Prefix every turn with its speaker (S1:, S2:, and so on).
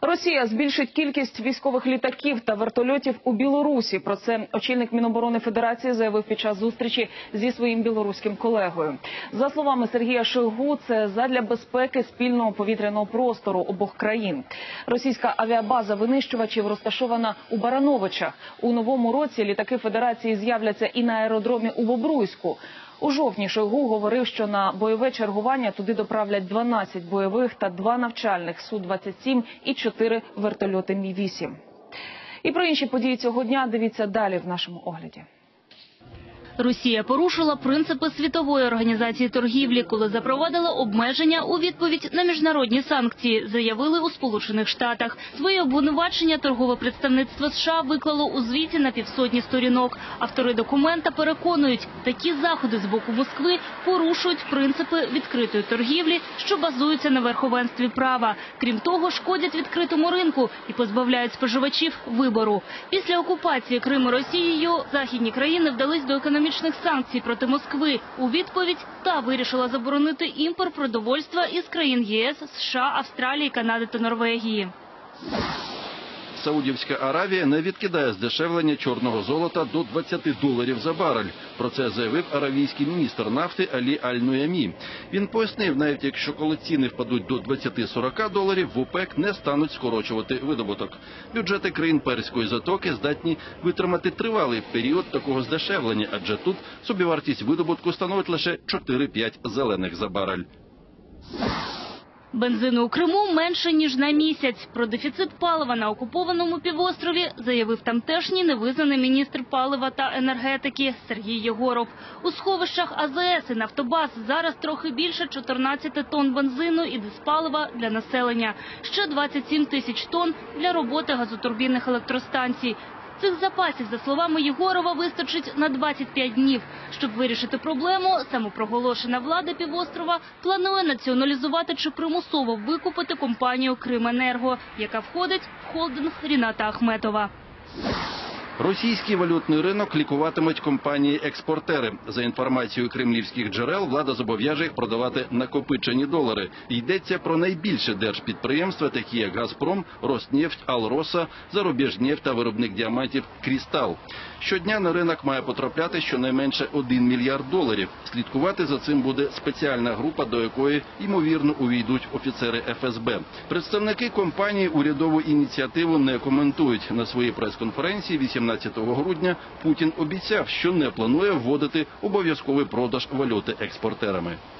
S1: Росія збільшить кількість військових літаків та вертольотів у Білорусі. Про це очільник Міноборони Федерації заявив під час зустрічі зі своїм білоруським колегою. За словами Сергія Шойгу, це задля безпеки спільного повітряного простору обох країн. Російська авіабаза винищувачів розташована у Барановичах. У новому році літаки Федерації з'являться і на аеродромі у Бобруйську. У жовтні Шойгу говорив, що на бойове чергування туди доправлять 12 бойових та 2 навчальних Су-27 і 4 вертольоти Мі-8. І про інші події цього дня дивіться далі в нашому огляді.
S2: Росія порушила принципи Світової організації торгівлі, коли запровадила обмеження у відповідь на міжнародні санкції, заявили у Сполучених Штатах. Своє обвинувачення торгове представництво США виклало у звіті на півсотні сторінок. Автори документа переконують, такі заходи з боку Москви порушують принципи відкритої торгівлі, що базуються на верховенстві права. Крім того, шкодять відкритому ринку і позбавляють споживачів вибору. Після окупації Криму Росією західні країни вдались до економічних санкцій проти Москви. У відповідь та вирішила заборонити імпорт продовольства із країн ЄС, США, Австралії, Канади та Норвегії.
S3: Саудівська Аравія не відкидає здешевлення чорного золота до $20 за барель. Про це заявив аравійський міністр нафти Алі Аль-Нуямі. Він пояснив, навіть якщо коли ціни впадуть до $20-40, в ОПЕК не стануть скорочувати видобуток. Бюджети країн Перської затоки здатні витримати тривалий період такого здешевлення, адже тут собівартість видобутку становить лише 4-5 зелених за барель.
S2: Бензину у Криму менше, ніж на місяць. Про дефіцит палива на окупованому півострові заявив тамтешній невизнаний міністр палива та енергетики Сергій Єгоров. У сховищах АЗС і нафтобаз зараз трохи більше 14 тонн бензину і диспалива для населення. Ще 27 тисяч тонн для роботи газотурбінних електростанцій. Цих запасів, за словами Єгорова, вистачить на 25 днів. Щоб вирішити проблему, самопроголошена влада півострова планує націоналізувати чи примусово викупити компанію «Крименерго», яка входить в холдинг Ріната Ахметова.
S3: Російський валютний ринок лікуватимуть компанії-експортери. За інформацією кремлівських джерел, влада зобов'яже їх продавати накопичені долари. Йдеться про найбільше держпідприємства, такі як «Газпром», «Роснефть», «Алроса», «Зарубіжнефть» та виробник діамантів «Крістал». Щодня на ринок має потрапляти щонайменше $1 мільярд. Слідкувати за цим буде спеціальна група, до якої, ймовірно, увійдуть офіцери ФСБ. Представники компанії урядову ініціативу не коментують. На своїй прес-конференції 18 грудня Путін обіцяв, що не планує вводити обов'язковий продаж валюти експортерами.